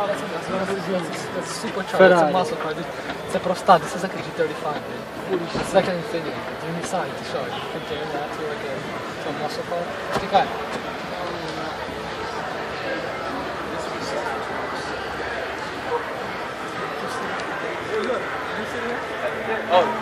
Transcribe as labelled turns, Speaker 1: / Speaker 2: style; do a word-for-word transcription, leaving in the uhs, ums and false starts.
Speaker 1: wow, that's, that's, that's, that's, that's supercharged, that's a muscle car. Isso é prostado, this is like a G thirty-five, dude. This is like an Infiniti. Do you decide to show it? Compare that to like a, to a muscle car. Fica aí. Oh.